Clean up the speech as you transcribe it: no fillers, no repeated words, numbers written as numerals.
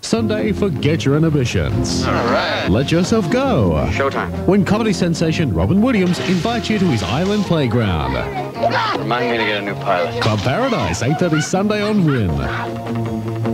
Sunday, forget your inhibitions. All right. Let yourself go. Showtime. When comedy sensation Robin Williams invites you to his island playground. Remind me to get a new pilot. Club Paradise, 8:30 Sunday on Win.